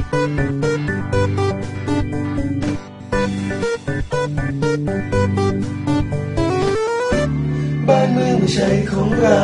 บ้านเมืองไม่ใช่ของเรา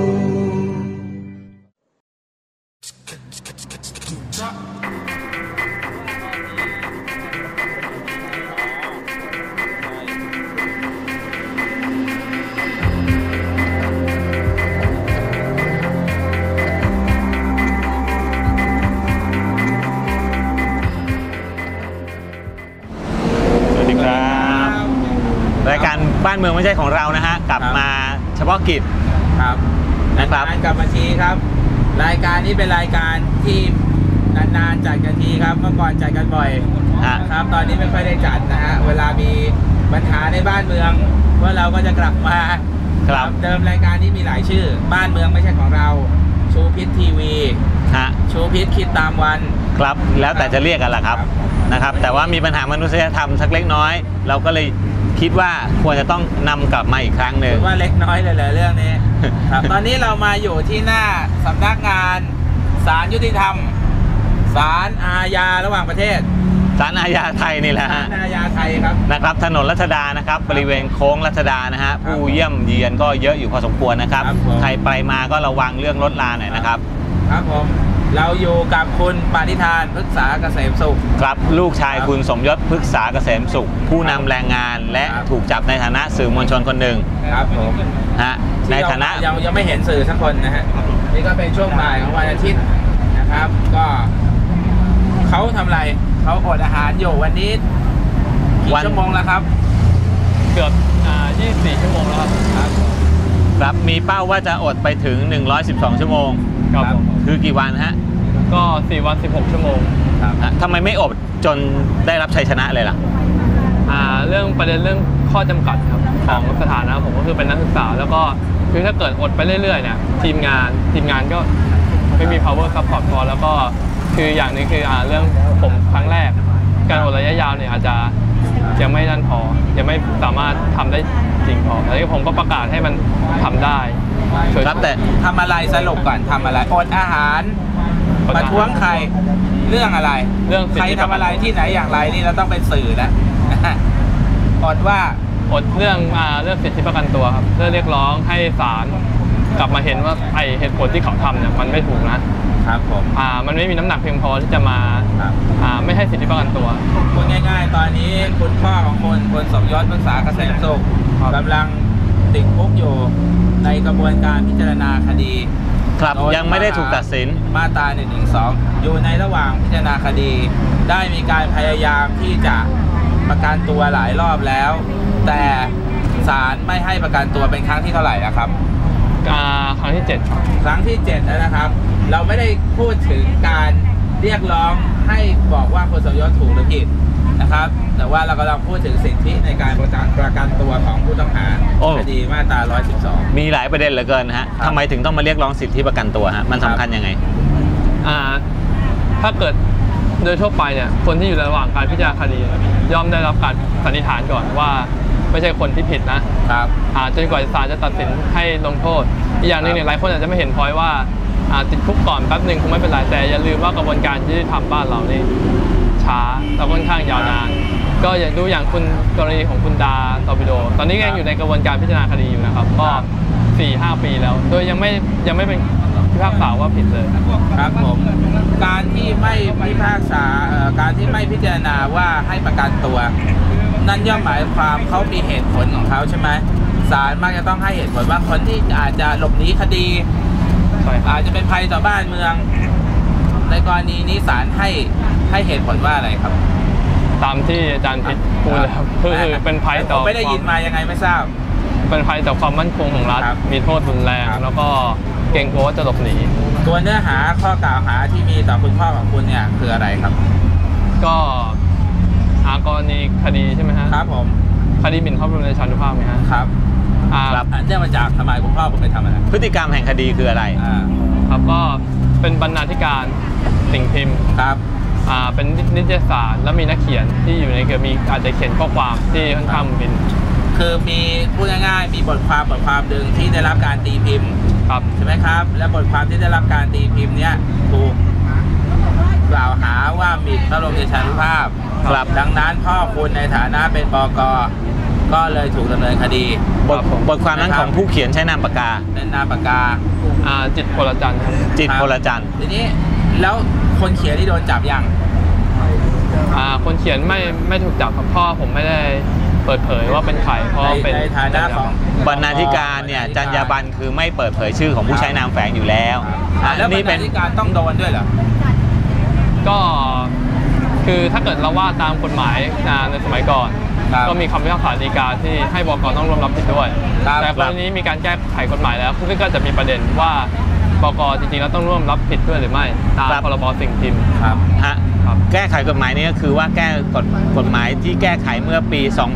รายการบ้านเมืองไม่ใช่ของเรานะฮะกลับมาเฉพาะกิจครับนะครับกลับมาทีครับรายการนี้เป็นรายการที่นานๆจัดกันทีครับเมื่อก่อนจัดกันบ่อยครับตอนนี้ไม่ค่อยได้จัดนะฮะเวลามีปัญหาในบ้านเมืองพวกเราก็จะกลับมาครับเดิมรายการนี้มีหลายชื่อบ้านเมืองไม่ใช่ของเราชูพิษทีวีชูพิษคิดตามวันครับแล้วแต่จะเรียกกันแหละครับนะครับแต่ว่ามีปัญหามนุษยธรรมสักเล็กน้อยเราก็เลยคิดว่าควรจะต้องนำกลับมาอีกครั้งหนึ่งว่าเล็กน้อยเลยเรื่องนี้ครับตอนนี้เรามาอยู่ที่หน้าสำนักงานศาลยุติธรรมศาลอาญาระหว่างประเทศศาลอาญาไทยนี่แหละฮะศาลอาญาไทยครับนะครับถนนรัชดานะครับบริเวณโค้งรัชดานะฮะผู้เยี่ยมเยียนก็เยอะอยู่พอสมควรนะครับใครไปมาก็ระวังเรื่องรถราหน่อยนะครับครับผมเราอยู่กับคุณปณิธานพฤกษาเกษมสุขครับลูกชายคุณสมยศพฤกษาเกษมสุขผู้นำแรงงานและถูกจับในฐานะสื่อมวลชนคนหนึ่งครับผมในฐานะยังไม่เห็นสื่อสักคนนะฮะนี่ก็เป็นช่วงบ่ายของวันอาทิตย์นะครับก็เขาทำอะไรเขาอดอาหารอยู่วันนี้กี่ชั่วโมงแล้วครับเกือบ24 ชั่วโมงแล้วครับมีเป้าว่าจะอดไปถึง112 ชั่วโมงครับคือกี่วันฮะก็4 วัน 16 ชั่วโมงครับทำไมไม่อดจนได้รับชัยชนะเลยล่ะเรื่องประเด็นเรื่องข้อจำกัดครับของสถานะผมก็คือเป็นนักศึกษาแล้วก็คือถ้าเกิดอดไปเรื่อยๆเนี่ยทีมงานก็ไม่มี power support พอแล้วก็คืออย่างนึงคือเรื่องผมครั้งแรกการอดระยะยาวเนี่ยอาจจะยังไม่นั่นพอยังไม่สามารถทำได้จริงพอแล้วผมก็ประกาศให้มันทำได้ครับแต่ทำอะไรสรุปก่อนทำอะไรอดอาหารประท้วงใครเรื่องอะไรใครทำอะไรที่ไหนอย่างไรนี่เราต้องเป็นสื่อนะอดว่าอดเรื่องสิทธิประกันตัวครับเพื่อเรียกร้องให้ศาลกลับมาเห็นว่าไอเหตุผลที่เขาทำเนี่ยมันไม่ถูกนะครับผมมันไม่มีน้ำหนักเพียงพอที่จะมาไม่ให้สิทธิประกันตัวพูดง่ายๆตอนนี้คุณพ่อของคุณสมยศพฤกษาเกษมสุขกำลังติดคุกอยู่ในกระบวนการพิจารณาคดีครับยังไม่ได้ถูกตัดสินมาตรา112อยู่ในระหว่างพิจารณาคดีได้มีการพยายามที่จะประกันตัวหลายรอบแล้วแต่ศาลไม่ให้ประกันตัวเป็นครั้งที่เท่าไหร่นะครับครั้งที่7 ครั้งที่7แล้วนะครับเราไม่ได้พูดถึงการเรียกร้องให้บอกว่าคุณสมยศถูกหรือผิดนะครับแต่ว่าเรากำลังพูดถึงสิทธิในการประกันตัวของผู้ต้องหาคดีมาตรา112 มีหลายประเด็นเหลือเกินฮะทำไมถึงต้องมาเรียกร้องสิทธิประกันตัวฮะมันสำคัญยังไงถ้าเกิดโดยทั่วไปเนี่ยคนที่อยู่ระหว่างการพิจารณาคดีย่อมได้รับการสันนิษฐานก่อนว่าไม่ใช่คนที่ผิดนะครับจนกว่าศาลจะตัดสินให้ลงโทษอีกอย่างหนึ่งเนี่ยหลายคนอาจจะไม่เห็นพอยว่าติดคุกก่อนแป๊บหนึ่งคงไม่เป็นไรแต่อย่าลืมว่ากระบวนการที่ทำบ้านเรานี่ช้าและค่อนข้างยาวนานก็อย่างดูอย่างคุณกรณีของคุณดาตอร์ปิโดตอนนี้ยังอยู่ในกระบวนการพิจารณาคดีอยู่นะครับก็ 4-5 ปีแล้วโดยยังไม่เป็นพิพากษาว่าผิดเลยครับผมการที่ไม่พิพากษาการที่ไม่พิจารณาว่าให้ประกันตัวนั่นย่อมหมายความเขามีเหตุผลของเขาใช่ไหมศาลมักจะต้องให้เหตุผลว่าคนที่อาจจะหลบหนีคดีอาจจะเป็นภัยต่อบ้านเมืองในกรณีนี้ศาลให้เหตุผลว่าอะไรครับตามที่อาจารย์พิษพูดเลยครับคือเป็นภัยต่อไม่ได้ยินมายังไงไม่ทราบเป็นภัยต่อความมั่นคงของรัฐมีโทษรุนแรงแล้วก็เกรงกลัวว่าจะหลบหนีตัวเนื้อหาข้อกล่าวหาที่มีต่อคุณพ่อของคุณเนี่ยคืออะไรครับก็กรณีคดีใช่ไหมฮะครับผมคดีหมิ่นพระบรมราชานุภาพไหมฮะครับเนื่องมาจากทำไมคุณพ่อผมไปทำอะไรพฤติกรรมแห่งคดีคืออะไรครับก็เป็นบรรณาธิการสิ่งพิมพ์ครับเป็นนิตยสารแล้วมีนักเขียนที่อยู่ในมีอาจจะเขียนข้อความที่ค่อนข้างเป็นคือมีพูดง่ายๆมีบทความหนึ่งที่ได้รับการตีพิมพ์ใช่ไหมครับและบทความที่ได้รับการตีพิมพ์เนี้ยถูกกล่าวหาว่าหมิ่นพระบรมเดชานุภาพครับดังนั้นพ่อคุณในฐานะเป็นบก.ก็เลยถูกดำเนินคดีบทความนั้นของผู้เขียนใช้นามปากกาเป็นนามปากกาจิตพลจันทร์ครับจิตพลจันทร์ทีนี้แล้วคนเขียนที่โดนจับยังคนเขียนไม่ถูกจับครับพ่อผมไม่ได้เปิดเผยว่าเป็นใครเพราะเป็นในฐานะของบรรณาธิการเนี่ยจรรยาบรรณคือไม่เปิดเผยชื่อของผู้ใช้นามแฝงอยู่แล้วอัแล้วนบรนี้รเป็ณาน ธิการต้องโดนด้วยเหรอก็คือถ้าเกิดเราว่าตามกฎหมายในสมัยก่อนครับก็มีคำพิพากษาฎีกาที่ให้บก.ต้องร่วมรับผิดด้วยครับแต่กรณีนี้มีการแก้ไขกฎหมายแล้วซึ่งก็จะมีประเด็นว่าบก.จริงๆแล้วต้องร่วมรับผิดด้วยหรือไม่ตามครับพรบสิ่งพิมพ์ครับฮะครับแก้ไขกฎหมายนี้ก็คือว่าแก้กฎหมายที่แก้ไขเมื่อปี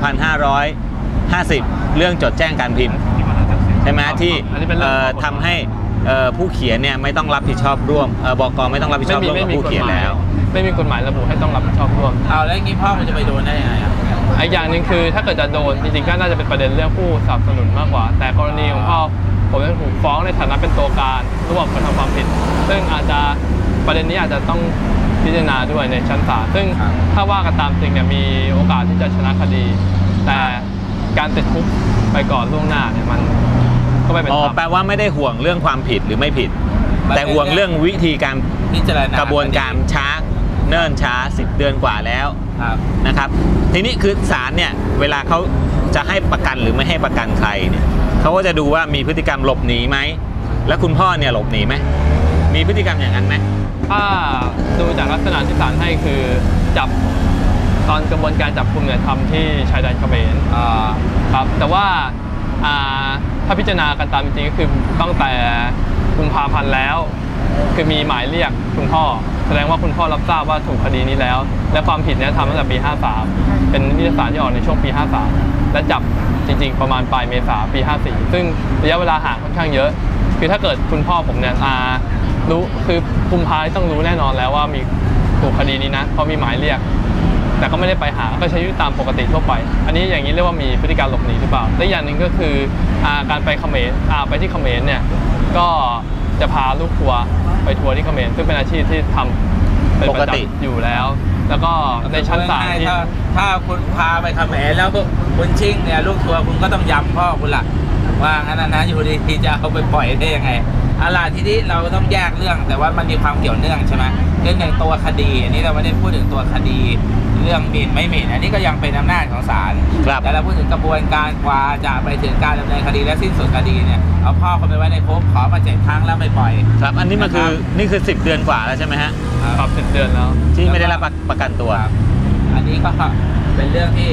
2550 เรื่องจดแจ้งการพิมพ์ใช่ไหมที่อันนี้เป็นเรื่องของกฎหมายทำให้ผู้เขียนเนี่ยไม่ต้องรับผิดชอบร่วมบก.ไม่ต้องรับผิดชอบร่วมกับผู้เขียนแล้วไม่มีกฎหมายระบุให้ต้องรับผิดชอบร่วมเอาแล้วอย่างนี้พ่อมันจะไปโดนได้ยังไงอ่ะอีกอย่างหนึ่งคือถ้าเกิดจะโดนจริงๆก็น่าจะเป็นประเด็นเรื่องผู้สนับสนุนมากกว่า แต่กรณีของพ่อผมจะถูกฟ้องในฐานะเป็นตัวการร่วมกระทำความผิด ซึ่งอาจจะประเด็นนี้อาจจะต้องพิจารณาด้วยในชั้นศาลซึ่งถ้าว่ากันตามจริงเนี่ยมีโอกาสที่จะชนะคดี แต่การติดคุกไปก่อนล่วงหน้าเนี่ยมันก็ไม่เป็นธรรมแปลว่าไม่ได้ห่วงเรื่องความผิดหรือไม่ผิด แต่ห่วงเรื่องวิธีการพิจารณากระบวนการช้าเนิ่นช้า10 เดือนกว่าแล้วครับนะครับ ทีนี้คือศาลเนี่ยเวลาเขาจะให้ประกันหรือไม่ให้ประกันใครเนี่ยเขาก็จะดูว่ามีพฤติกรรมหลบหนีไหมแล้วคุณพ่อเนี่ยหลบหนีไหมมีพฤติกรรมอย่างนั้นไหมถ้าดูจากลักษณะที่ศาลให้คือจับตอนกระบวนการจับกุมเนี่ยทำที่ชายแดนเขมรครับแต่ว่าถ้าพิจารณากันตามจริงๆก็คือตั้งแต่กุมภาพันธ์แล้วคือมีหมายเรียกคุณพ่อแสดงว่าคุณพ่อรับทราบว่าถูกคดีนี้แล้ว และความผิดเนี่ยทำตั้งแต่ปี 53 เป็นนิตยสารที่ออกในช่วงปี 53 และจับจริงๆประมาณปลายเมษาปี 54 ซึ่งระยะเวลาห่างค่อนข้างเยอะคือถ้าเกิดคุณพ่อผมเนี่ยรู้คือกุมภาพันธ์ต้องรู้แน่นอนแล้วว่ามีถูกคดีนี้นะเพราะมีหมายเรียกแต่ก็ไม่ได้ไปหาก็ใช้ชีวิตตามปกติทั่วไปอันนี้อย่างนี้เรียกว่ามีพฤติการหลบหนีหรือเปล่าและอย่างหนึ่งก็คือการไปเขมรไปที่เขมรเนี่ยก็จะพาลูกทัวร์ไปทัวร์ที่เขมรซึ่งเป็นอาชีพที่ทำเป็นประจำอยู่แล้วแล้วก็ในชั้นศาลที่ถ้าคุณพาไปเขมรแล้วคุณชิ่งเนี่ยลูกทัวร์คุณก็ต้องย้ำพ่อคุณละว่างั้นนะอยู่ดีๆจะเอาไปปล่อยได้ยังไงอะไรทีนี้เราต้องแยกเรื่องแต่ว่ามันมีความเกี่ยวเนื่องใช่ไหมเรื่องในตัวคดีอันนี้เราไม่ได้พูดถึงตัวคดีเรื่องหมิ่นไม่หมิ่นอันนี้ก็ยังเป็นอำนาจของศาลครับแต่เราพูดถึงกระบวนการกว่าจะไปถึงการดำเนินคดีและสิ้นสุดคดีเนี่ยเอาพ่อเขาไปไว้ในคุกขอมา7 ครั้งแล้วไม่ปล่อยครับอันนี้มันคือนี่คือ10 เดือนกว่าแล้วใช่ไหมฮะปรับ10 เดือนแล้วที่ไม่ได้รับประกันตัวอันนี้ก็เป็นเรื่องที่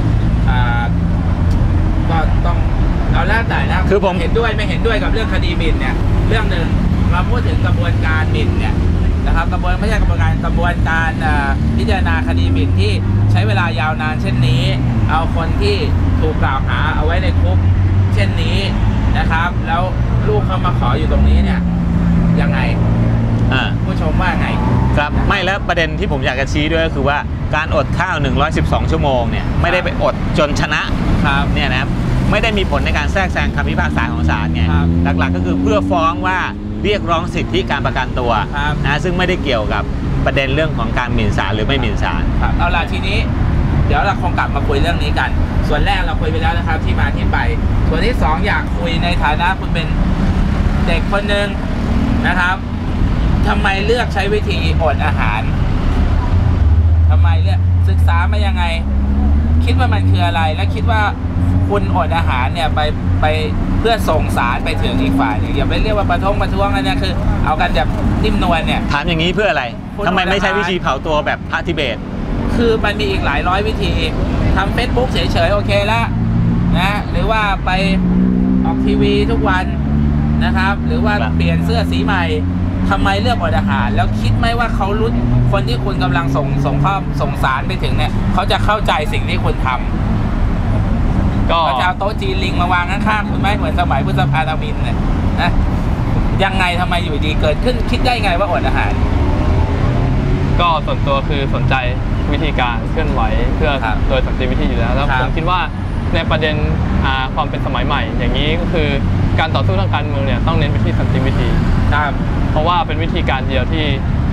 ก็ต้องเอาแล้วแต่นะคือผมเห็นด้วยไม่เห็นด้วยกับเรื่องคดีหมิ่นเนี่ยเรื่องหนึ่งมาพูดถึงกระบวนการหมิ่นเนี่ยนะครับไม่ใช่กระบวนการพิจารณาคดีหมิ่นที่ใช้เวลายาวนานเช่นนี้เอาคนที่ถูกกล่าวหาเอาไว้ในคุกเช่นนี้นะครับแล้วลูกเขามาขออยู่ตรงนี้เนี่ยยังไงผู้ชมว่าไงครับไม่แล้วประเด็นที่ผมอยากจะชี้ด้วยก็คือว่าการอดข้าว112 ชั่วโมงเนี่ยไม่ได้ไปอดจนชนะครับเนี่ยนะครับไม่ได้มีผลในการแทรกแซงคำพิพากษาของศาลไงหลักๆก็คือเพื่อฟ้องว่าเรียกร้องสิทธิการประกันตัวนะซึ่งไม่ได้เกี่ยวกับประเด็นเรื่องของการหมิ่นศาลหรือไม่หมิ่นศาลเอาล่ะทีนี้เดี๋ยวเราคงกลับมาคุยเรื่องนี้กันส่วนแรกเราคุยไปแล้วนะครับที่มาที่ไปส่วนที่2อยากคุยในฐานะคุณเป็นเด็กคนหนึ่งนะครับทำไมเลือกใช้วิธีอดอาหารทำไมเลือกศึกษามายังไงคิดว่ามันคืออะไรและคิดว่าคุณอดอาหารเนี่ยไปเพื่อส่งสารไปถึงอีกฝ่ายอย่าไปเรียกว่าประท้วงอันนี้คือเอากันแบบนิ่มนวลเนี่ยถามอย่างนี้เพื่ออะไรทำไมไม่ใช้วิธีเผาตัวแบบพระทิเบตคือมันมีอีกหลายร้อยวิธีทำ Facebook เฉยๆโอเคแล้วนะหรือว่าไปออกทีวีทุกวันนะครับหรือว่าเปลี่ยนเสื้อสีใหม่ทำไมเลือกอดอาหารแล้วคิดไหมว่าเขารู้คนที่คุณกำลังส่งสารไปถึงเนี่ยเขาจะเข้าใจสิ่งที่คุณทำก็จะเอาโต๊ะจีนลิงมาวางข้างๆคุณไหมเหมือนสมัยพุทธภานามินเนี่ยนะยังไงทำไมอยู่ดีเกิดขึ้นคิดได้ไงว่าอดอาหารก็ส่วนตัวคือสนใจวิธีการเคลื่อนไหวเพื่อโดยสันติวิธีอยู่แล้วผมคิดว่าในประเด็นความเป็นสมัยใหม่อย่างนี้ก็คือการต่อสู้ทางการเมืองเนี่ยต้องเน้นไปที่สันติวิธีเพราะว่าเป็นวิธีการเดียวที่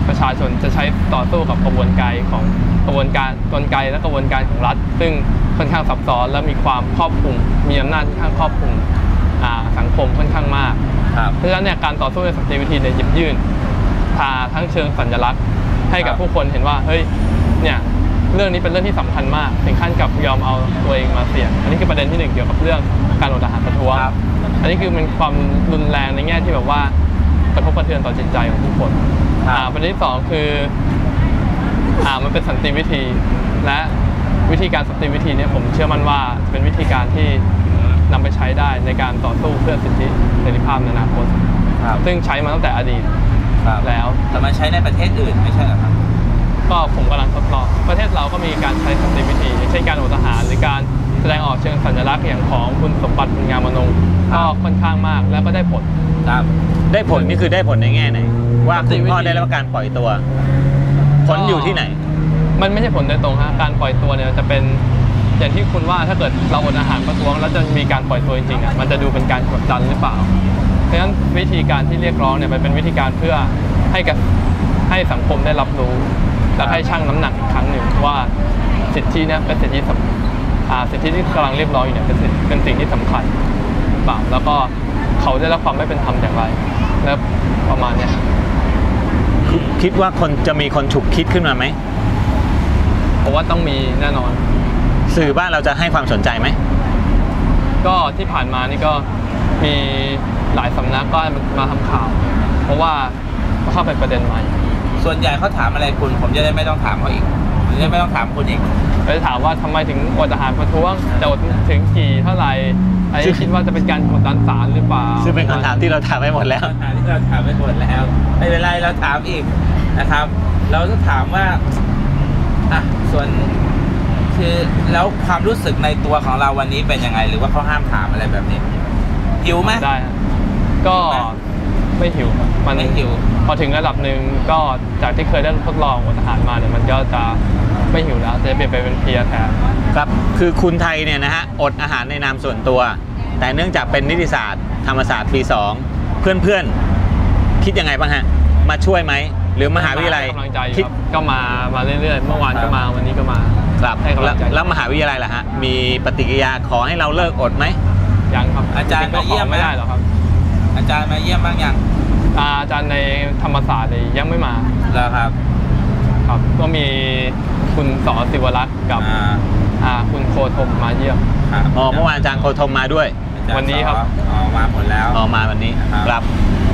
ประชาชนจะใช้ต่อสู้กับกระบวนการกลไกและกระบวนการของรัฐซึ่งค่อนข้างซับซ้อนและมีความครอบคลุมมีอำนาจค่อนข้างครอบคลุมสังคมค่อนข้างมากเพราะฉะนั้นเนี่ยการต่อสู้ในสันติวิธีเนี่ยหยิบยื่นทั้งเชิงสัญลักษณ์ให้กับผู้คนเห็นว่าเฮ้ยเนี่ยเรื่องนี้เป็นเรื่องที่สำคัญมากถึงขั้นกับยอมเอาตัวเองมาเสี่ยงอันนี้คือประเด็นที่1เกี่ยวกับเรื่องการอดอาหารประท้วงอันนี้คือเป็นความรุนแรงในแง่ที่แบบว่ากระทบกระเทือนต่อจิตใจของผู้คนประเด็นที่2คือมันเป็นสันติวิธีและวิธีการสันติวิธีเนี่ยผมเชื่อมั่นว่าจะเป็นวิธีการที่นำไปใช้ได้ในการต่อสู้เพื่อสิทธิเสรีภาพในอนาคตซึ่งใช้มาตั้งแต่อดีตแล้วแต่มาใช้ในประเทศอื่นไม่ใช่เหรอครับก็ผมกำลังทดลองประเทศเราก็มีการใช้สันติวิธีเช่นการอดอาหารหรือการแสดงออกเชิงสัญลักษณ์อย่างของคุณสมบัติบุญงามอนงก็ค่อนข้างมากแล้วก็ได้ผลได้ผลนี่คือได้ผลในแง่ไหนว่าคุณพ่อได้รับการปล่อยตัวผลอยู่ที่ไหนมันไม่ใช่ผลโดยตรงฮะการปล่อยตัวเนี่ยจะเป็นอย่างที่คุณว่าถ้าเกิดเราอดอาหารประท้วงแล้วจะมีการปล่อยตัวจริงๆมันจะดูเป็นการกดดันหรือเปล่าเพราะฉะนั้นวิธีการที่เรียกร้องเนี่ยมันเป็นวิธีการเพื่อให้สังคมได้รับรู้และให้ชั่งน้ำหนักอีกครั้งหนึ่งว่าสิทธิเนี่ยเป็นสิทธิที่กำลังเรียกร้องอยู่เนี่ยเป็นสิ่งที่สำคัญเปล่าแล้วก็เขาได้รับความไม่เป็นธรรมอย่างไรและประมาณนี้คิดว่าจะมีคนฉุกคิดขึ้นมาไหมผมว่าต้องมีแน่นอนสื่อบ้านเราจะให้ความสนใจไหมก็ที่ผ่านมานี่ก็มีหลายสำนักก็มาทำข่าวเพราะว่าเข้าเป็นประเด็นใหม่ส่วนใหญ่เขาถามอะไรคุณผมจะได้ไม่ต้องถามเขาอีกผมจะไม่ต้องถามคุณอีกไปถามว่าทำไมถึงอดอาหารประท้วงจะอดถึงกี่เท่าไหร่ไอ้คิดว่าจะเป็นการกดดันศาลหรือเปล่าซึ่งเป็นคำถามที่เราถามไปหมดแล้วที่เราถามไปหมดแล้วไม่เป็นไรเราถามอีกนะครับเราจะถามว่าส่วนคือแล้วความรู้สึกในตัวของเราวันนี้เป็นยังไงหรือว่าเขาห้ามถามอะไรแบบนี้หิวไหมได้ก็ไม่หิวมันไม่หิวพอถึงระดับหนึ่งก็จากที่เคยได้ทดลองอดอาหารมาเนี่ยมันก็จะไม่หิวแล้วจะเปลี่ยนไปเป็นเพลียแทนครับคือคุณไทยเนี่ยนะฮะอดอาหารในนามส่วนตัวแต่เนื่องจากเป็นนิติศาสตร์ธรรมศาสตร์ปี2เพื่อนคิดยังไงบ้างฮะมาช่วยไหมหรือมหาวิทยาลัยกำลังใจครับก็มาเรื่อยๆเมื่อวานก็มาวันนี้ก็มาครับแล้วมหาวิทยาลัยล่ะฮะมีปฏิกิริยาขอให้เราเลิกอดไหมยังครับอาจารย์มาเยี่ยมไม่ได้หรอครับอาจารย์มาเยี่ยมบ้างยังอาจารย์ในธรรมศาสตร์ยังไม่มาแล้วครับก็มีคุณส.ศิวรักษ์กับคุณโคธมมาเยี่ยมเมื่อวานอาจารย์โคธมมาด้วยวันนี้ครับมาหมดแล้วมาวันนี้ครับ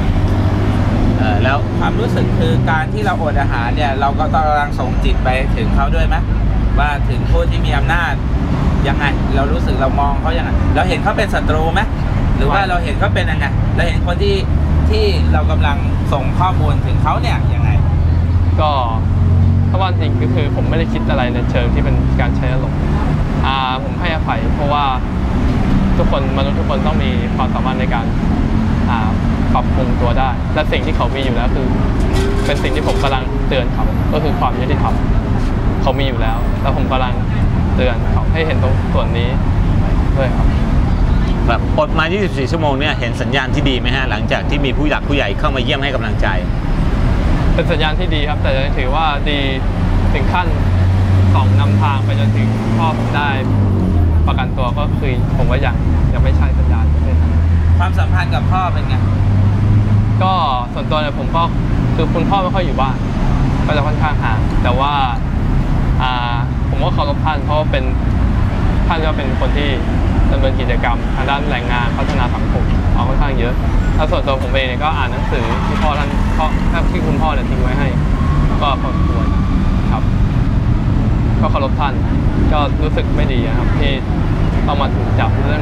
แล้วความรู้สึกคือการที่เราอดอาหารเนี่ยเราก็ต้องกำลังส่งจิตไปถึงเขาด้วยไหมว่าถึงผู้ที่มีอำนาจยังไงเรารู้สึกเรามองเขายังไงเราเห็นเขาเป็นศัตรูไหมหรือว่าเราเห็นเขาเป็นยังไงเราเห็นคนที่เรากำลังส่งข้อมูลถึงเขาเนี่ยยังไงก็ถ้าว่าจริงก็คือผมไม่ได้คิดอะไรในเชิงที่เป็นการใช้อารมณ์ผมให้อภัยเพราะว่าทุกคนมนุษย์ทุกคนต้องมีความสามารถในการปรับปรุงตัวได้และสิ่งที่เขามีอยู่แล้วคือเป็นสิ่งที่ผมกำลังเตือนเขาก็คือความยุติธรรมเขามีอยู่แล้วแล้วผมกำลังเตือนเขาให้เห็นตรงส่วนนี้ด้วยครับแบบอดมา24ชั่วโมงเนี่ยเห็นสัญญาณที่ดีไหมฮะหลังจากที่มีผู้หลักผู้ใหญ่เข้ามาเยี่ยมให้กำลังใจเป็นสัญญาณที่ดีครับแต่ยังถือว่าดีถึงขั้นส่องนำทางไปจนถึงพ่อผมได้ประกันตัวก็คือผมว่ายังไม่ใช่สัญญาณความสัมพันธ์กับพ่อเป็นไงก็ส่วนตัวเนี่ยผมก็คือคุณพ่อไม่ค่อยอยู่บ้านก็จะค่อนข้างห่างแต่ว่าผมก็เคารพท่านเพราะเป็นท่านก็เป็นคนที่ดำเนินกิจกรรมทางด้านแรงงานพัฒนาสังคมค่อนข้างเยอะถ้าส่วนตัวผมเองเนี่ยก็อ่านหนังสือที่พ่อท่านที่คุณพ่อเนี่ยทิ้งไว้ให้ก็พอสมควรครับก็เคารพท่านก็รู้สึกไม่ดีนะครับที่ต้องมาถูกจับเรื่อง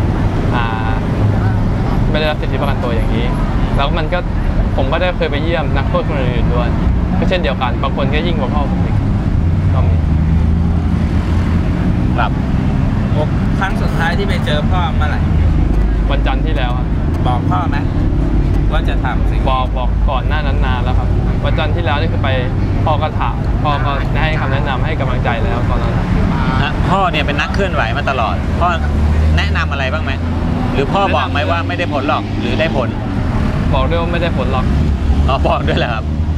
ไม่ได้รับสิทธิประกันตัวอย่างนี้แล้วมันก็ผมก็ได้เคยไปเยี่ยมนักโทษคนอื่นด้วยก็เช่นเดียวกันบางคนก็ยิ่งกว่าพ่อผมอีกก็มีครับครั้งสุดท้ายที่ไปเจอพ่อเมื่อไหร่วันจันทร์ที่แล้วครับบอกพ่อไหมว่าจะทำสิ่งบอกก่อนหน้านั้นนานแล้วครับวันจันทร์ที่แล้วนี่คือไปพ่อก็ถามพ่อก็ให้คำแนะนำให้กำลังใจแล้วตอนนั้นพ่อเนี่ยเป็นนักเคลื่อนไหวมาตลอดพ่อแนะนำอะไรบ้างไหมหรือพ่อบอกไหมว่าไม่ได้ผลหรอกหรือได้ผลบอกด้วยว่าไม่ได้ผลหรอกบอกด้วยแหละครับ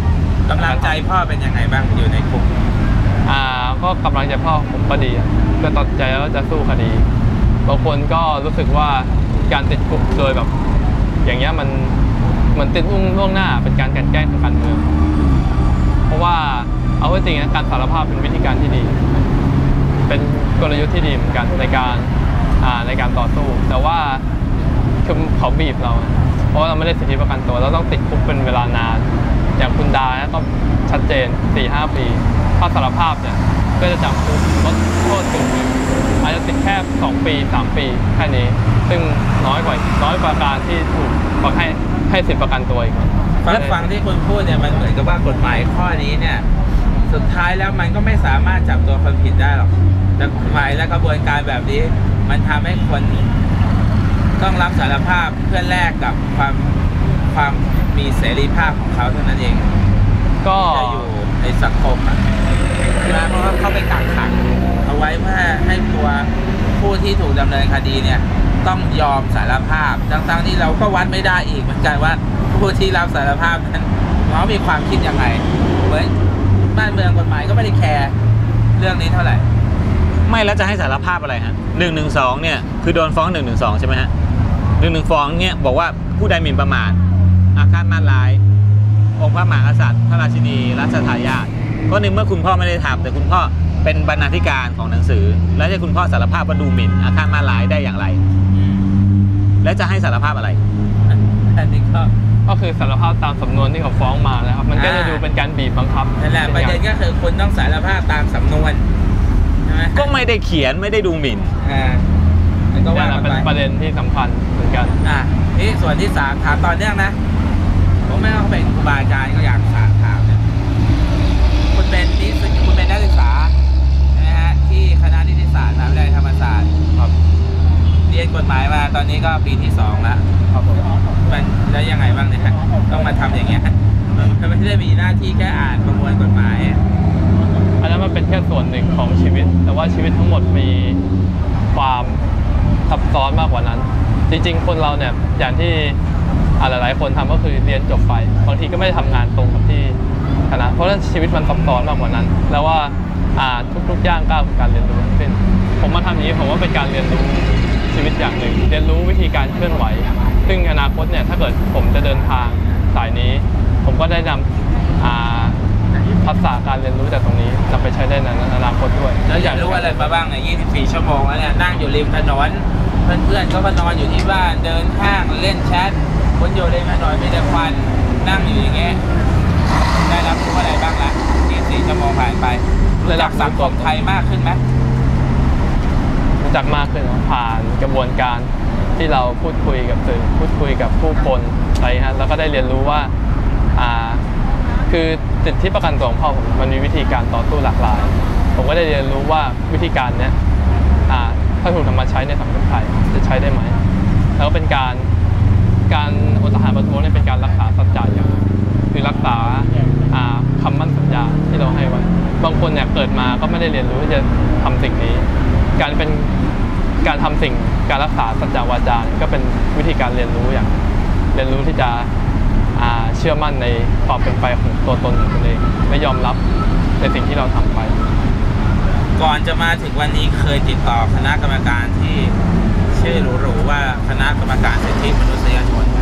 กำลังใจพ่อเป็นยังไงบ้างอยู่ในคุกก็กำลังใจพ่อผมก็ดีก็ตัดใจแล้วจะสู้คดีบางคนก็รู้สึกว่าการติดคุกโดยแบบอย่างเงี้ยมันติดล่วงหน้าเป็นการกลั่นแกล้งทางการเมืองเพราะว่าเอาจริงๆการสารภาพเป็นวิธีการที่ดีเป็นกลยุทธ์ที่ดีเหมือนกันในการต่อสู้แต่ว่าคือเขาบีบเราเพราะเราไม่ได้สิทธิประกันตัวเราต้องติดคุกเป็นเวลานานอย่างคุณดาก็ชัดเจน 4-5 ปีถ้าสารภาพเนี่ยก็จะจำคุกลดโทษถึงอาจจะติดแค่2 ปี 3 ปีแค่นี้ซึ่งน้อยกว่าการที่ถูกบอกให้สิทธิประกันตัวอีกฟังที่คุณพูดเนี่ยมันเหมือนกับว่ากฎหมายข้อนี้เนี่ยสุดท้ายแล้วมันก็ไม่สามารถจับตัวคนผิดได้หรอกแต่กฎหมายและกระบวนการแบบนี้มันทำให้คนต้องรับสารภาพเพื่อแลกกับความมีเสรีภาพของเขาเท่านั้นเองก็จะอยู่ในสังคมเพราะว่าเขาไปกักขังเอาไว้เพื่อให้ตัวผู้ที่ถูกดำเนินคดีเนี่ยต้องยอมสารภาพทั้งที่เราก็วัดไม่ได้อีกเหมือนกันว่าผู้ที่รับสารภาพนั้นเขามีความคิดยังไงเหมือนบ้านเมืองกฎหมายก็ไม่ได้แคร์เรื่องนี้เท่าไหร่ไม่แล้วจะให้สารภาพอะไรฮะ112เนี่ยคือโดนฟ้อง112ใช่ไหมฮะ112ฟ้องเนี่ยบอกว่าผู้ใดหมิ่นประมาทอาฆาตมาตร้ายองค์พระมหากษัตริย์พระราชินีรัชทายาทก็ในเมื่อคุณพ่อไม่ได้ทำแต่คุณพ่อเป็นบรรณาธิการของหนังสือแล้วจะคุณพ่อสารภาพว่าดูหมิ่นอาฆาตมาตร้ายได้อย่างไรและจะให้สารภาพอะไรอันนี้ก็คือสารภาพตามสำนวนที่เขาฟ้องมาแล้วครับมันก็จะดูเป็นการบีบบังคับนั่นแหละประเด็นก็คือคุณต้องสารภาพตามสำนวนใช่ไหมก็ไม่ได้เขียนไม่ได้ดูหมิ่นก็ว่าเป็นประเด็นที่สำคัญเหมือนกันนี่ส่วนที่3ถามตอนเนื่องนะผมไม่ต้องเป็นครูบาอาจารย์ก็อยากถามเนี่ยคุณเป็นนักศึกษานะฮะที่คณะนิติศาสตร์มหาวิทยาลัยธรรมศาสตร์ครับเรียนกฎหมายมาตอนนี้ก็ปีที่2แล้วครับผมมันแล้วยังไงบ้างเนี่ยต้องมาทำอย่างเงี้ยมันไม่ได้มีหน้าที่แค่อ่านประมวลกฎหมายอันนั้นมันเป็นแค่ส่วนหนึ่งของชีวิตแต่ว่าชีวิตทั้งหมดมีความซับซ้อนมากกว่านั้นจริงๆคนเราเนี่ยอย่างที่หลายๆคนทำก็คือเรียนจบไปบางทีก็ไม่ได้ทำงานตรงกับที่คณะเพราะฉะนั้นชีวิตมันซับซ้อนมากกว่านั้นแล้วว่าทุกย่างก้าวคือการเรียนรู้ทั้งสิ้นผมมาทำนี้ผมว่าเป็นการเรียนรู้ชีวิตอย่างหนึ่งเรียนรู้วิธีการเคลื่อนไหวซึ่งอนาคตเนี่ยถ้าเกิดผมจะเดินทางสายนี้ผมก็ได้นำทักษะการเรียนรู้จากตรงนี้นำไปใช้ได้ในอนาคตด้วยแล้วอยากรู้อะไรมาบ้างเนี่ย24 ชั่วโมงแล้วเนี่ยนั่งอยู่ริมถนนเพื่อนๆก็มานอนอยู่ที่บ้านเดินห้างเล่นแชทคนอยู่ริมถนนมีแต่ควันนั่งอยู่อย่างเงี้ยได้รับรู้อะไรบ้างละ24 ชั่วโมงผ่านไปรู้จักสังคมไทยมากขึ้นไหมรู้จักมากขึ้นผ่านกระบวนการที่เราพูดคุยกับสื่อพูดคุยกับผู้คนอะไรฮะแล้วก็ได้เรียนรู้ว่าคือสิทธิประกันตัวของพ่อผมมันมีวิธีการต่อสู้หลากหลายผมก็ได้เรียนรู้ว่าวิธีการเนี้ยถ้าถูกนำมาใช้ในสังคมไทยจะใช้ได้ไหมแล้วเป็นการอดอาหารประท้วงเนี่ยเป็นการรักษาสัจจะอย่างคือรักษาคำมั่นสัญญาที่เราให้ไว้บางคนเนี่ยเกิดมาก็ไม่ได้เรียนรู้ที่จะทำสิ่งนี้การทำสิ่งการรักษาสัจจวาจาก็เป็นวิธีการเรียนรู้ที่จะเชื่อมั่นในความเป็นไปของตัวตนของตัวเองและยอมรับในสิ่งที่เราทำไปก่อนจะมาถึงวันนี้เคยติดต่อคณะกรรมการที่ชื่อหรูๆว่าคณะกรรมการสิทธิมนุษยชน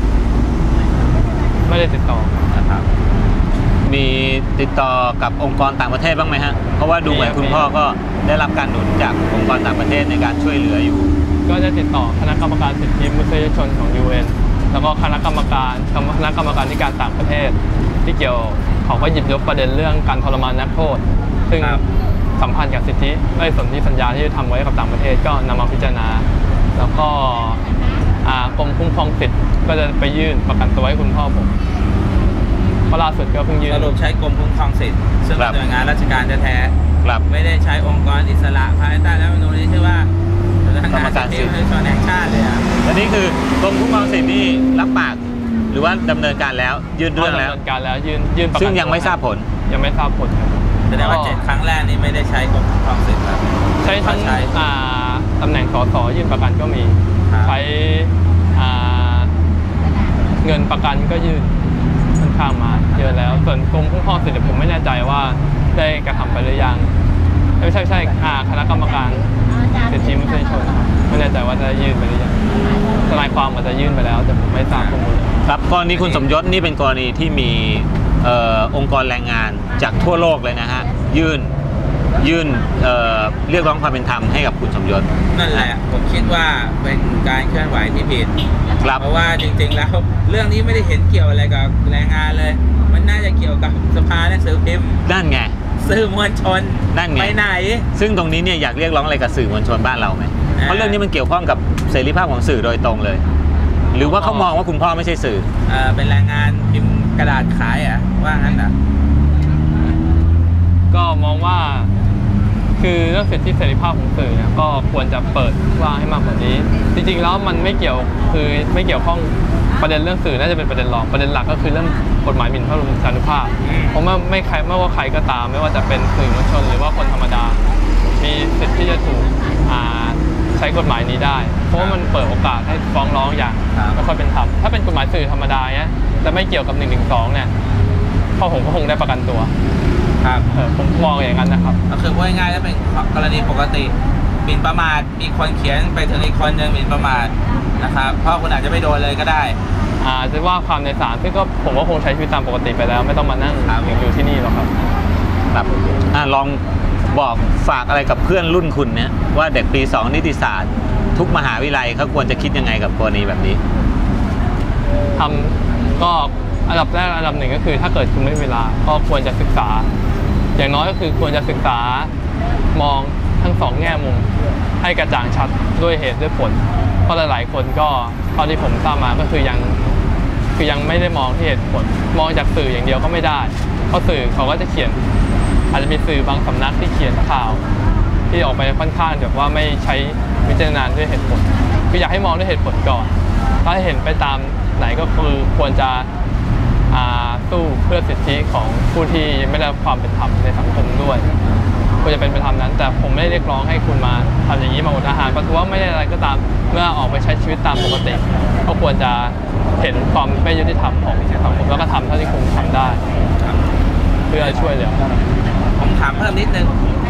ไม่ได้ติดต่อนะครับมีติดต่อกับองค์กรต่างประเทศบ้างไหมฮะเพราะว่าดูเหมือนคุณพ่อก็ได้รับการหนุนจากองค์กรต่างประเทศในการช่วยเหลืออยู่ก็จะติดต่อคณะกรรมการสิทธิมนุษยชนของ UN แล้วก็คณะกรรมการที่การต่างประเทศที่เกี่ยวเขาก็หยิบยกประเด็นเรื่องการทรมานนักโทษซึ่งสัมพันธ์กับสิทธิสนธิสัญญาที่ทำไว้กับต่างประเทศก็นำมาพิจารณาแล้วก็กรมคุ้มครองสิทธิ์ก็จะไปยื่นประกันตัวให้คุณพ่อผมล่าสุดก็เพิ่งยื่นสรุปใช้กรมคุ้มครองสิทธิ์ซึ่งเป็นหน่วยงานราชการแท้ๆไม่ได้ใช้องค์กรอิสระภายใต้รัฐธรรมนูญที่ชื่อว่ากรรมการสิทธิมนุษยชนแห่งชาติเลยและนี่คือกรมคุ้มครองสิทธิ์นี่รับปากหรือว่าดำเนินการแล้วยื่นเรื่องแล้วดำเนินการแล้วยื่นซึ่งยังไม่ทราบผลแสดงว่า7 ครั้งแรกนี้ไม่ได้ใช้กรมคุ้มครองสิทธิ์ครับใช้ทั้งตำแหน่งสสยื่นประกันก็มีใช้เงินประกันก็ยื่นข้างมาเยอะแล้วส่วนกรมคุ้มครองสิทธิ์ผมไม่แน่ใจว่าได้กระทำไปหรือยังไม่ใช่คณะกรรมการสิทธิมนุษยชนไม่แน่ใจว่าจะยื่นไปหรือยังทนายความอาจจะยื่นไปแล้วแต่ผมไม่ทราบข้อมูลครับกรณีคุณสมยศนี่เป็นกรณีที่มีองค์กรแรงงานจากทั่วโลกเลยนะฮะยื่นเรียกร้องความเป็นธรรมให้กับคุณสมยศนั่นแหละผมคิดว่าเป็นการเคลื่อนไหวที่ผิดเพราะว่าจริงๆแล้วเรื่องนี้ไม่ได้เห็นเกี่ยวอะไรกับแรงงานเลยมันน่าจะเกี่ยวกับสภาหนังสือพิมพ์นั่นไงสื่อมวลชนนั่นไงไปไหนซึ่งตรงนี้เนี่ยอยากเรียกร้องอะไรกับสื่อมวลชนบ้านเราไหมเพราะเรื่องนี้มันเกี่ยวข้องกับเสรีภาพของสื่อโดยตรงเลยหรือว่าเขามองว่าคุณพ่อไม่ใช่สื่อเป็นแรงงานพิมพ์กระดาษขายว่างั้นก็มองว่าคือเรื่องสิทธิเสรีภาพของสื่อเนี่ยก็ควรจะเปิดกว้างให้มากกว่านี้จริงๆแล้วมันไม่เกี่ยวข้องประเด็นเรื่องสื่อน่าจะเป็นประเด็นรองประเด็นหลักก็คือเรื่องกฎหมายหมิ่นพระบรมราชานุภาพเพราะไม่ว่าใครก็ตามไม่ว่าจะเป็นสื่อมวลชนหรือว่าคนธรรมดามีสิทธิ์ที่จะถูกใช้กฎหมายนี้ได้เพราะว่ามันเปิดโอกาสให้ฟ้องร้องอย่างไม่ค่อยเป็นธรรมถ้าเป็นกฎหมายสื่อธรรมดาเนี่ยจะไม่เกี่ยวกับ112เนี่ยพ่อผมก็คงได้ประกันตัวครับผมมองอย่างนั้นนะครับก็คือว่าง่ายๆถ้าเป็นกรณีปกติหมิ่นประมาทมีคนเขียนไปถึงอีกคนยังหมิ่นประมาทนะครับเพราะคุณอาจจะไม่โดนเลยก็ได้จะว่าความในศาลซึ่งก็ผมก็คงใช้ชีวิตตามปกติไปแล้วไม่ต้องมานั่งอยู่ที่นี่หรอกครับครับลองบอกฝากอะไรกับเพื่อนรุ่นคุณเนี่ยว่าเด็กปี2นิติศาสตร์ทุกมหาวิทยาลัยเขาควรจะคิดยังไงกับกรณีแบบนี้ก็อันดับแรกอันดับหนึ่งก็คือถ้าเกิดคุณไม่มีเวลาก็ควรจะศึกษาอย่างน้อยก็คือควรจะศึกษามองทั้งสองแง่มุมให้กระจ่างชัดด้วยเหตุด้วยผลเพราะหลายๆคนก็เท่าที่ผมทราบมาก็คือยังไม่ได้มองที่เหตุผลมองจากสื่ออย่างเดียวก็ไม่ได้เพราะสื่อเขาก็จะเขียนอาจจะมีสื่อบางสำนักที่เขียนข่าวที่ออกไปค่อนข้างแบบว่าไม่ใช้วิจารณญาณด้วยเหตุผลคืออยากให้มองด้วยเหตุผลก่อนถ้าเห็นไปตามไหนก็คือควรจะสู้เพื่อสิทธิของผู้ที่ไม่ได้รับความเป็นธรรมในสังคมด้วยควรจะเป็นไปตามนั้นแต่ผมไม่ได้เรียกร้องให้คุณมาทำอย่างนี้มาอดอาหารเพราะว่าไม่ได้อะไรก็ตามเมื่อออกไปใช้ชีวิตตามปกติก็ควรจะเห็นความไม่ยุติธรรมของสังคมแล้วก็ทำเท่าที่คุณทำได้เพื่อช่วยเหลือผมถามเพิ่มนิดนึง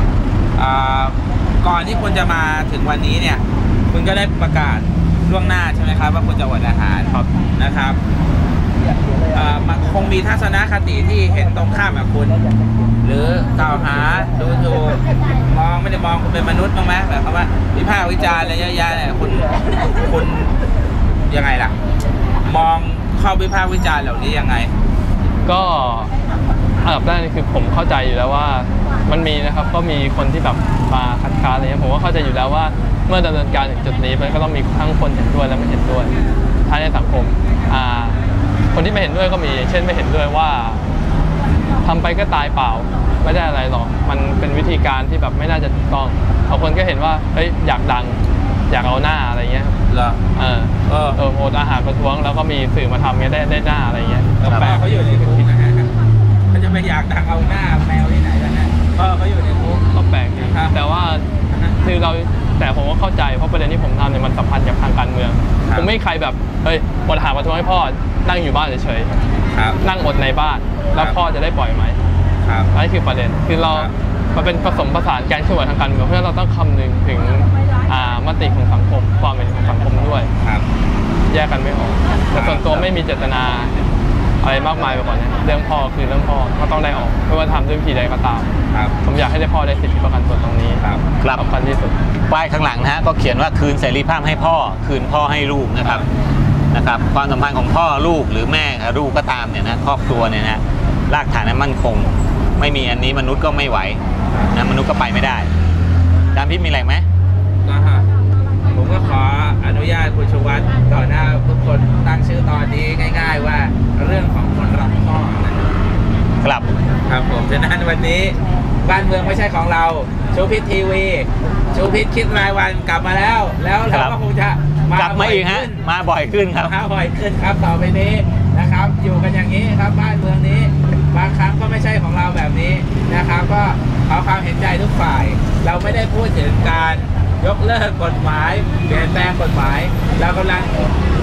ก่อนที่คุณจะมาถึงวันนี้เนี่ยคุณก็ได้ประกาศล่วงหน้าใช่ไหมครับว่าคุณจะอดอาหารนะครับมันคงมีทัศนคติที่เห็นตรงข้ามกับคุณหรือกล่าวหาดูถูกไม่ได้มองคุณเป็นมนุษย์บ้างไหมแบบว่าวิพากษ์วิจารณ์อะไรเยอะแยะเนี่ยคุณยังไงล่ะมองข้อวิพากษ์วิจารณ์เหล่านี้ยังไงก็อันดับแรกนี่คือผมเข้าใจอยู่แล้วว่ามันมีนะครับก็มีคนที่แบบมาคัดค้านอะไรเงี้ยผมก็เข้าใจอยู่แล้วว่าเมื่อดำเนินการถึงจุดนี้มันก็ต้องมีทั้งคนเห็นด้วยและไม่เห็นด้วยท้ายในสังคมคนที่ไม่เห็นด้วยก็มีเช่นไม่เห็นด้วยว่าทำไปก็ตายเปล่าไม่ได้อะไรหรอกมันเป็นวิธีการที่แบบไม่น่าจะถูกต้องเอาคนก็เห็นว่าเฮ้ยอยากดังอยากเอาหน้าอะไรเงี้ยเหรออดอาหารประท้วงแล้วก็มีสื่อมาทำเงี้ยได้หน้าอะไรเงี้ยแปลเขาอยู่ในคุกนะฮะเขาจะไม่อยากดังเอาหน้าแมวที่ไหนกันนะเขาอยู่ในคุกก็แปลกดีแต่ว่าคือแต่ผมก็เข้าใจเพราะประเด็นที่ผมทำเนี่ยมันสัมพันธ์กับทางการเมืองผมไม่ใครแบบเฮ้ยอดอาหารประท้วงให้พ่อนั่งอยู่บ้านเฉยๆนั่งอดในบ้านแล้วพ่อจะได้ปล่อยไหมอันนี้คือประเด็นคือมันเป็นผสมผสานการเคลื่อนไหวทางการเมืองเพราะฉะนั้นเราต้องคำนึงถึงมติของสังคมความเป็นของสังคมด้วยแยกกันไม่ออกแต่ส่วนตัวไม่มีเจตนาอะไรมากมายไปกว่านี้เรื่องพ่อคือเรื่องพ่อก็ต้องได้ออกไม่ว่าทำด้วยวิธีใดก็ตามผมอยากให้ได้พ่อได้สิทธิประกันตัวตรงนี้ครับสำคัญที่สุดป้ายข้างหลังนะฮะก็เขียนว่าคืนเสรีภาพให้พ่อคืนพ่อให้ลูกนะครับความสัมพันธ์ของพ่อลูกหรือแม่กับลูกก็ตามเนี่ยนะครอบครัวเนี่ยนะรากฐานนั้นมั่นคงไม่มีอันนี้มนุษย์ก็ไม่ไหวนะมนุษย์ก็ไปไม่ได้ดามพี่มีอะไรไหมผมก็ขออนุญาตคุณชูวัฒน์ต่อหน้าทุกคนตั้งชื่อตอนนี้ง่ายๆว่าเรื่องของคนรักพ่อครับผมฉะนั้นวันนี้บ้านเมืองไม่ใช่ของเราชูพิษทีวีชูพิษคิดรายวันกลับมาแล้วเราก็คงจะกลับมาอีกฮะมาบ่อยขึ้นครับบ่อยขึ้นครับต่อไปนี้นะครับอยู่กันอย่างนี้ครับบ้านเมืองนี้บางครั้งก็ไม่ใช่ของเราแบบนี้นะครับก็ขอความเห็นใจทุกฝ่ายเราไม่ได้พูดถึงการยกเลิกกฎหมายเปลี่ยนแปลงกฎหมายเรากำลัง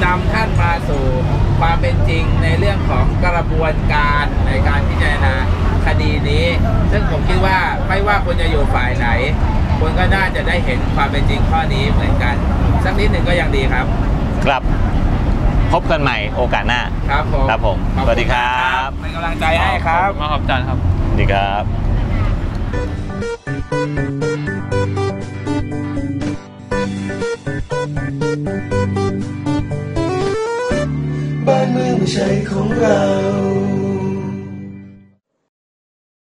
นำท่านมาสู่ความเป็นจริงในเรื่องของกระบวนการในการพิจารณาคดีนี้ ซึ่งผมคิดว่าไม่ว่าคุณจะอยู่ฝ่ายไหนคุณก็น่าจะได้เห็นความเป็นจริงข้อนี้เหมือนกันสักนิดหนึ่งก็ยังดีครับครับพบกันใหม่โอกาสหน้าครับผมครับผมสวัสดีครับเป็นกำลังใจให้ครับขอบคุณมากครับอาจารย์ครับสวัสดีครับบ้านเมืองไม่ใช่ของเรา